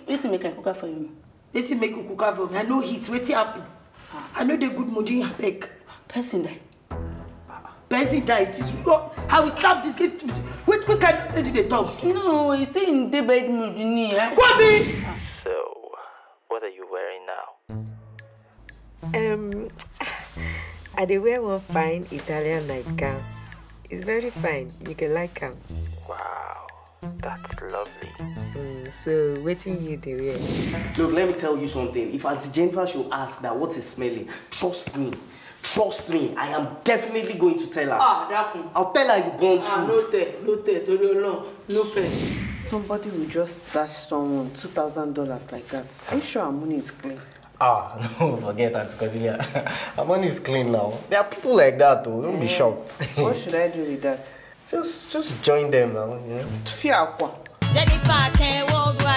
Wetin make I cook for you? Wetin make you cook for me? I know heat. Wetin happen? I know the good mood in abeg. Person die. Person died. I will slap this kid. Which kind of thing they talk? No, it's in the bed mood. Kwabi! So, what are you wearing now? I dey wear one fine Italian nightgown. It's very fine. You can like them. Wow, that's lovely. So, waiting you dey wear. Look, let me tell you something. If Auntie Jennifer should ask that what is smelling, trust me, I am definitely going to tell her. That one. I'll tell her you burnt food. No face. Somebody will just stash someone $2,000 like that. Are you sure our money is clean? No, forget Auntie Cordelia. Our money is clean now. There are people like that though, don't be shocked. What should I do with that? Just join them now, Fear. Jennifer